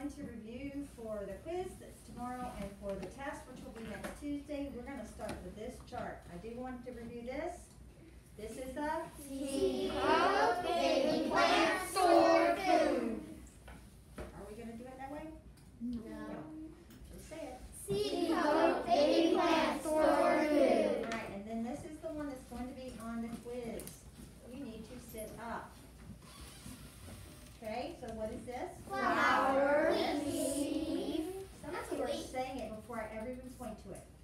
going to review for the quiz that's tomorrow and for the test, which will be next Tuesday. We're going to start with this chart. I do want to review this. This is the seed coat, baby plant, store food. Are we going to do it that way? No. Just say it. Seed coat, baby plant, store food. All right, and then this is the one that's going to be on the quiz. You need to sit up. Okay, so what is this? Flower, leaf. Some of you are saying it before I ever even point to it.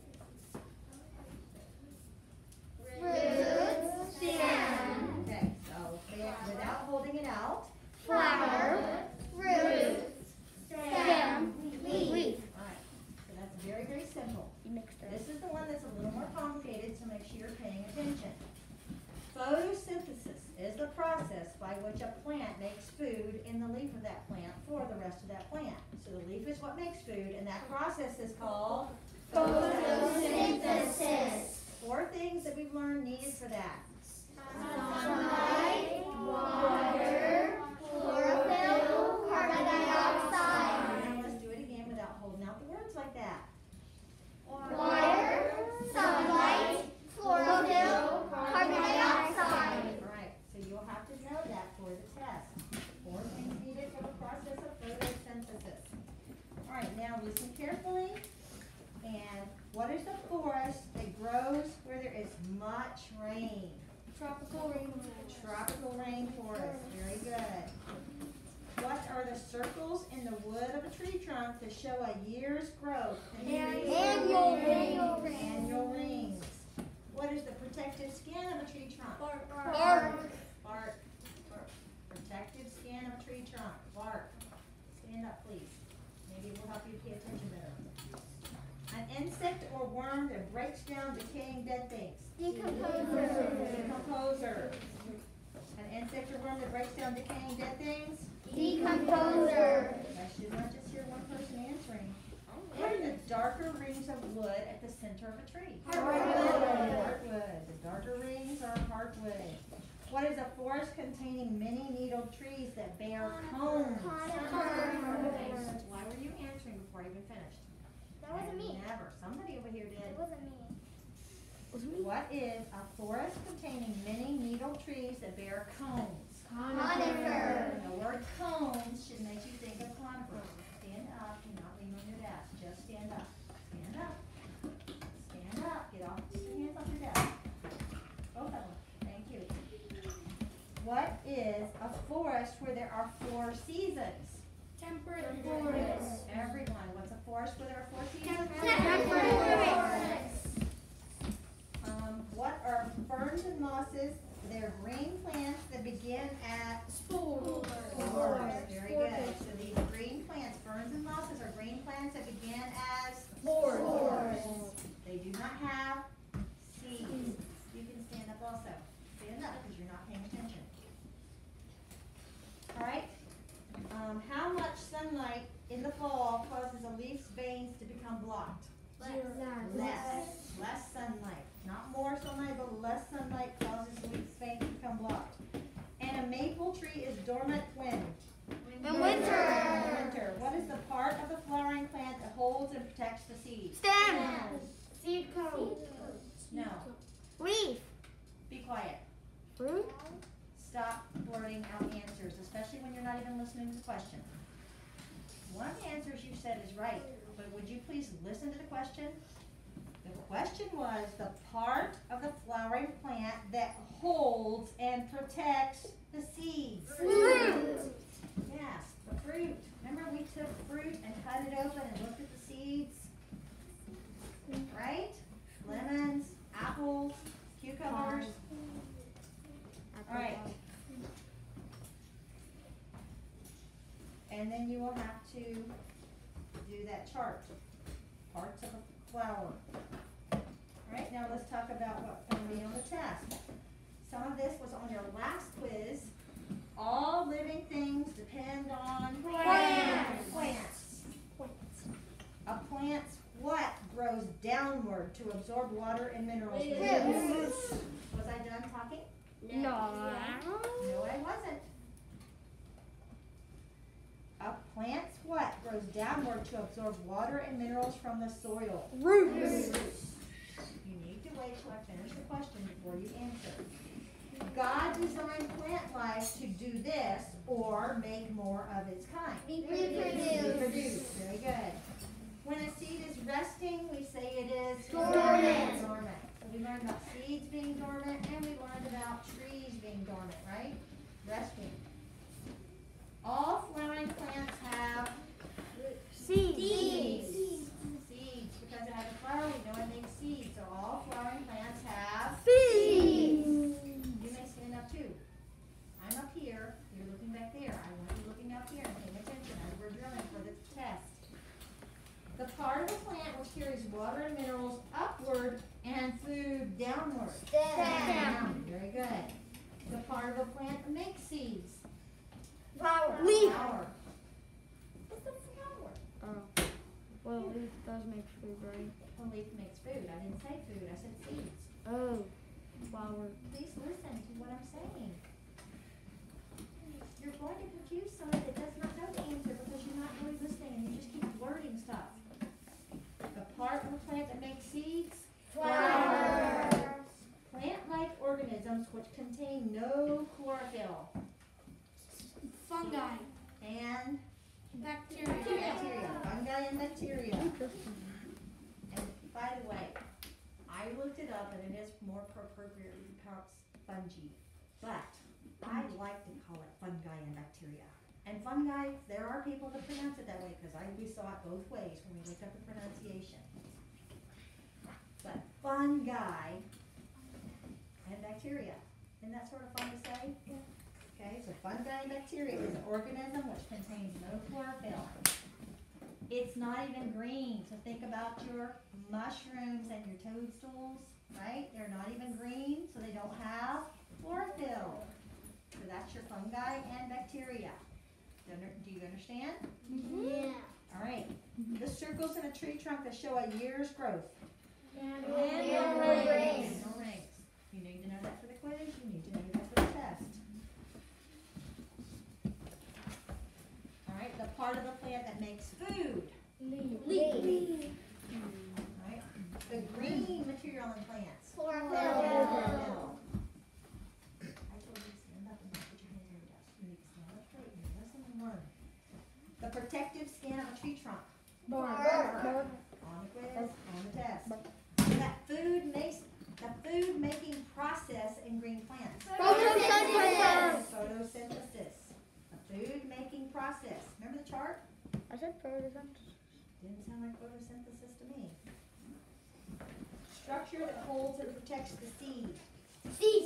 Root, stem. Okay, so without holding it out. Flower, root, stem, leaf. All right, so that's very, very simple. You mixed it. This is the one that's a little more complicated, so make sure you're paying attention. Photosynthesis is the process by which a plant makes food in the leaf of that plant for the rest of that plant. So the leaf is what makes food, and that process is called Photosynthesis. 4 things that we've learned needed for that. Sunlight, water, chlorophyll, carbon dioxide. Now let's do it again without holding out the words like that. Water, sunlight, chlorophyll, carbon dioxide. All right, so you'll have to know that for the test. 4 things needed for the process of photosynthesis. All right, now listen carefully. And what is the forest that grows where there is much rain? Tropical rainforest. Tropical rainforest. Very good. What are the circles in the wood of a tree trunk to show a year's growth? Annual rings. Annual rings. What is the protective skin of a tree trunk? Bark. Bark. Protective skin of a tree trunk. Bark. Stand up, please. Maybe it will help you pay attention better. An insect or worm that breaks down decaying dead things. Decomposer. An insect or worm that breaks down decaying dead things. Decomposer. I should not just hear one person answering. What are the darker rings of wood at the center of a tree? Heartwood. The darker rings are heartwood. What is a forest containing many needled trees that bear cones? Why were you answering before I even finished? That wasn't me. Never. Somebody over here It did. wasn't me. What is a forest containing many needled trees that bear cones? Conifer. The word cones should make you think of conifers. Stand up. Do not lean on your desk. Just stand up. Stand up. Stand up. Get off your hands off your desk. Both of them. Thank you. What is a forest where there are 4 seasons? Temperate forest. Everyone. What's a forest where there are 4 seasons? Temperate forest. What are ferns and mosses? They're green plants that begin at Spores. Very good. So these green plants, ferns and mosses, are green plants that begin as Spores. They do not have seeds. You can stand up also. Stand up because you're not paying attention. All right. How much sunlight in the fall causes a leaf's veins to become blocked? Less sunlight. Not more sunlight, but less sunlight causes the leaf's veins to become blocked. And a maple tree is dormant when? In winter. Winter. What is the part of the flowering plant that holds and protects the seed? Stem. Seed coat. No. Leaf. Be quiet. Fruit. Stop blurting out answers, especially when you're not even listening to the question. One of the answers you said is right, but would you please listen to the question? The question was the part of the flowering plant that holds and protects the seeds. Fruit. Yes, the fruit. Remember we took fruit and cut it open and looked at the seeds? Right? Lemons, apples, cucumbers. All right. And then you will have to do that chart. Parts of a flower. All right, now let's talk about what's going to be on the test. Some of this was on your last quiz. All living things depend on plants. A plant's what grows downward to absorb water and minerals? Was I done talking? No. No, I wasn't. A plant's what grows downward to absorb water and minerals from the soil? Roots. You need to wait till I finish the question before you answer. God designed plant life to do this or make more of its kind. Reproduce. Very good. When a seed is resting, we say it is Dormant. So we learned about seeds being dormant, and we learned about trees being dormant, right? Resting. All flowering plants have Seeds. Seeds. Because it has a flower, we know it makes seeds. So all flowering plants have Seeds. You may stand up too. I'm up here, you're looking back there. I want you looking up here and paying attention as we're drilling for the test. The part of the plant which carries water and minerals upward and food downward. Down. Very good. The part of the plant that makes seeds. Flower. Flower. What's a flower? Well, leaf does make food, right? A leaf makes food. I didn't say food, I said seeds. Oh, flower. Please listen to what I'm saying. You're going to confuse someone that does not know the answer because you're not really listening and you just keep blurting stuff. The part of the plant that makes seeds. Flowers. Plant-like organisms which contain no chlorophyll. Fungi. And Bacteria. fungi and bacteria. And by the way, I looked it up and it is more appropriately pronounced fungi. But I like to call it fungi and bacteria. And fungi, there are people that pronounce it that way because we saw it both ways when we looked up the pronunciation. But fungi and bacteria. Isn't that sort of fun to say? Okay, so fungi and bacteria is an organism which contains no chlorophyll. It's not even green, so think about your mushrooms and your toadstools, right? They're not even green, so they don't have chlorophyll. So that's your fungi and bacteria. Do you understand? Yeah. All right. The circles in a tree trunk that show a year's growth. And No rings. You need to know that for the quiz. You need to know that for the test. All right. The part of the plant that makes food. Leaf. All right. The green material in plants. Chlorophyll. Chlorophyll. I told you to stand up and put your hands on your desk. You need to stand up straight and listen and learn. The protective skin of a tree trunk. Bark. On the quiz, on the test. That the food making process in green plants. Photosynthesis. Photosynthesis. A food making process. Remember the chart? I said photosynthesis. Didn't sound like photosynthesis to me. Structure that holds and protects the seed. Seed.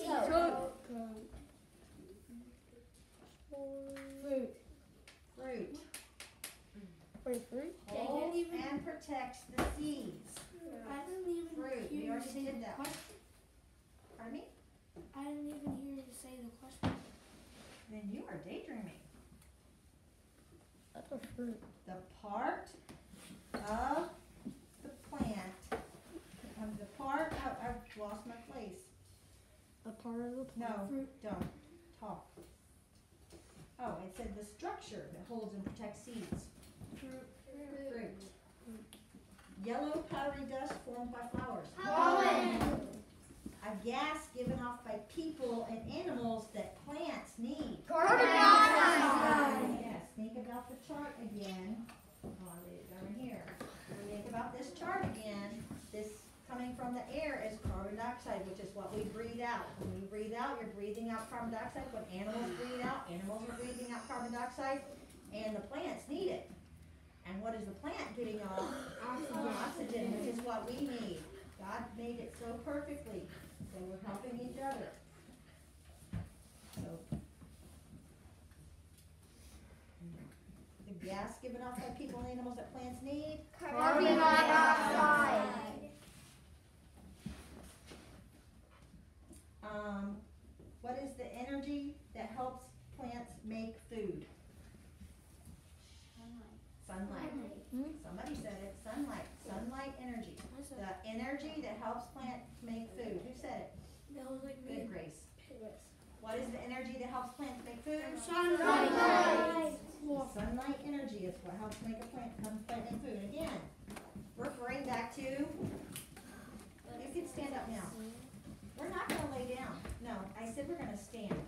Fruit. Fruit. Wait, fruit? Holds and protects the seeds. I didn't even Fruit. We hear you already say did the that. question. Pardon me? I didn't even hear you say the question. Then you are daydreaming. That's a fruit. The part of the plant, I've lost my place. A part of the plant. No, Fruit. don't talk. Oh, it said the structure that holds and protects seeds. Fruit. Yellow powdery dust formed by flowers. Pollen. A gas given off by people and animals that plants need. Carbon dioxide. Yes, think about the chart again. I'll read it over here. Think about this chart again. This coming from the air is carbon dioxide, which is what we breathe out. When you breathe out, you're breathing out carbon dioxide. When animals breathe out, animals are breathing out carbon dioxide, and the plants need it. And what is the plant getting off? Oxygen, which is what we need. God made it so perfectly, so we're helping each other. So, the gas given off by people and animals that plants need. Carbon dioxide. What is the energy that helps plants make food? Sunlight. Somebody said it. Sunlight. Sunlight energy. The energy that helps plants make food. Who said it? Good, Grace. What is the energy that helps plants make food? Sunlight. Sunlight energy is It's what helps make a plant come plant food. Again, referring back to, you can stand up now. We're not gonna lay down. No, I said we're gonna stand.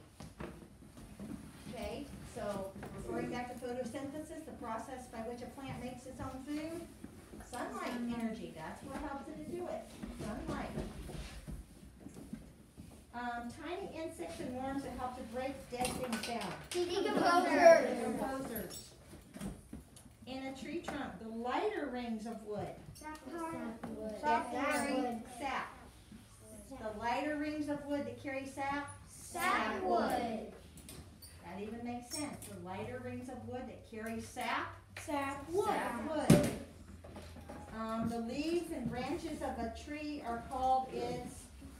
Okay, so referring back to photosynthesis, the process by which a plant makes its own food. Sunlight energy, that's what helps it to do it. Sunlight. Tiny insects and worms that help to break dead things down. Decomposers. Decomposers. In a tree trunk, the lighter rings of wood. Sap. The lighter rings of wood that carry sap. Sapwood. That even makes sense. The lighter rings of wood that carry sap. Sapwood. Sapwood. The leaves and branches of a tree are called its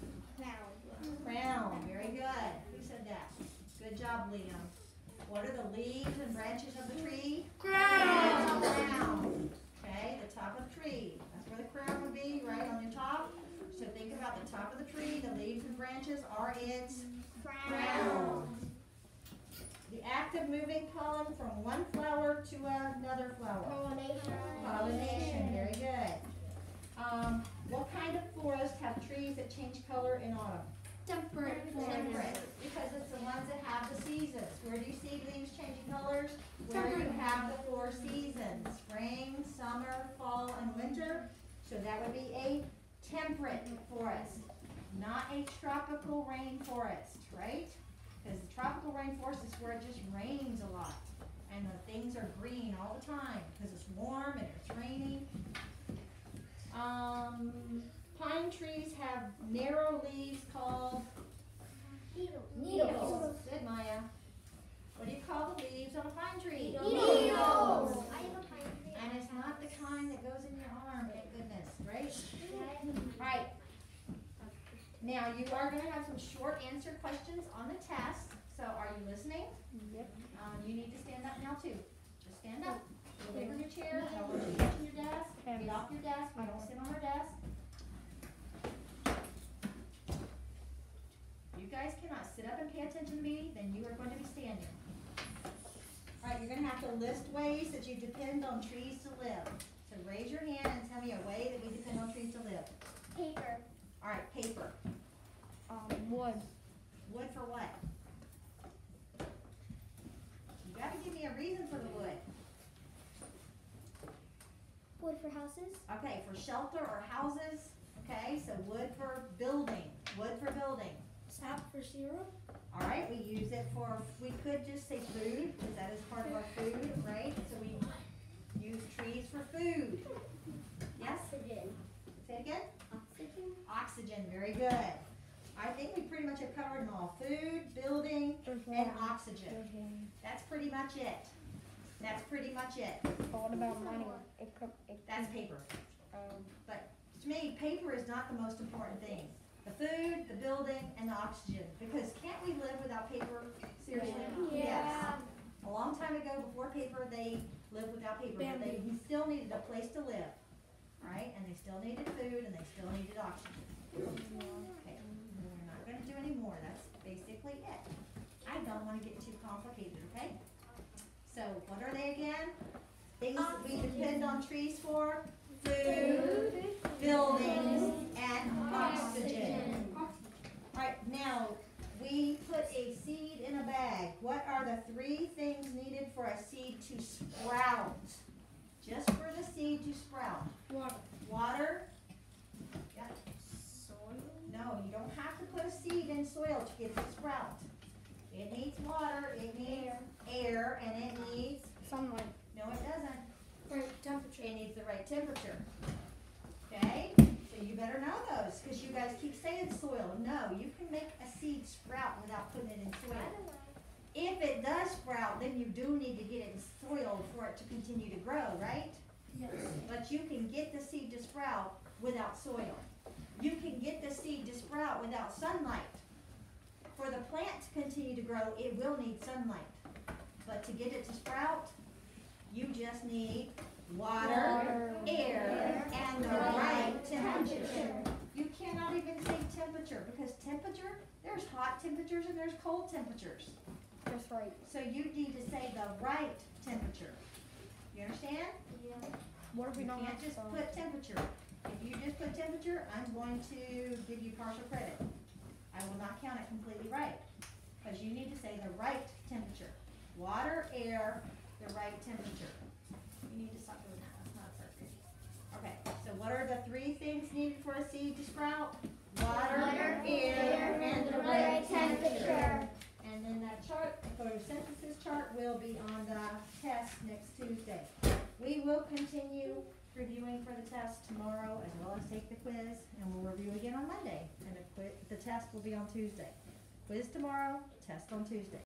crown. Very good. Who said that? Good job, Liam. What are the leaves and branches of the tree? Crown. Crown. Okay, the top of the tree. That's where the crown would be, right on the top. So think about the top of the tree. The leaves and branches are its crown. The act of moving pollen from one flower to another flower. Pollination. Very good. What kind of forest have trees that change color in autumn? Temperate. Because it's the ones that have the seasons. Where do you see leaves changing colors? Where you have the 4 seasons. Spring, summer, fall, and winter. So that would be a temperate forest, not a tropical rainforest, right? Because the tropical rainforest is where it just rains a lot. And the things are green all the time because it's warm and it's raining. Pine trees have narrow leaves called needles. Good, Maya. What do you call the leaves on a pine tree? Needles. And it's not the kind that goes in your arm, thank goodness, right? Right. Now, you are going to have some short answer questions on the test. So, are you listening? Yep. You need to stand up now, too. Just stand up. Get away from your chair. I don't want you to get to your desk. Get off your desk. We don't sit on our desk. You guys cannot sit up and pay attention to me, then you are going to be standing. All right, you're going to have to list ways that you depend on trees to live. So raise your hand and tell me a way that we depend on trees to live. Paper. All right, paper. Wood. Wood for what? You got to give me a reason for the wood. Wood for houses. Okay, for shelter or houses. Okay, so wood for building. Wood for building. Sap for syrup. All right, we use it for, we could just say food, because that is part of our food, right? So we use trees for food. Yes? Oxygen. Say it again? Oxygen. Oxygen, very good. I think we pretty much have covered them all. Food, building, and oxygen. That's pretty much it. That's pretty much it. What about money? That's paper. But to me, paper is not the most important thing. The food, the building, and the oxygen. Because can't we live without paper? Seriously? Yeah. Yes. A long time ago, before paper, they lived without paper. But they still needed a place to live. Right? And they still needed food, and they still needed oxygen. Okay. We're not going to do any more. That's basically it. I don't want to get too complicated, okay? So, what are they again? Things that we depend on trees for? Food, buildings, and oxygen. Alright, now, we put a seed in a bag. What are the 3 things needed for a seed to sprout? Just for the seed to sprout. Water. Water? Yeah. Soil. No, you don't have to put a seed in soil to get it to sprout. It needs water, it needs air, and it needs, Sunlight. no it doesn't. Right temperature. It needs the right temperature. Okay? So you better know those, because you guys keep saying soil. No, you can make a seed sprout without putting it in soil. If it does sprout, then you do need to get it in soil for it to continue to grow, right? Yes. But you can get the seed to sprout without soil. You can get the seed to sprout without sunlight. For the plant to continue to grow, it will need sunlight. But to get it to sprout, you just need water, air, and the right temperature. You cannot even say temperature, because temperature, there's hot temperatures and there's cold temperatures. That's right. So you need to say the right temperature. You understand? What if we You don't can't have just to? put temperature. If you just put temperature, I'm going to give you partial credit. I will not count it completely right, because you need to say the right temperature. Water, air, the right temperature. You need to stop doing that, that's not appropriate. Okay, so what are the three things needed for a seed to sprout? Water, air, and the right temperature. And then that chart, the photosynthesis chart, will be on the test next Tuesday. We will continue reviewing for the test tomorrow, as well as take the quiz, and we'll review again on Monday. And the test will be on Tuesday. Quiz tomorrow, test on Tuesday.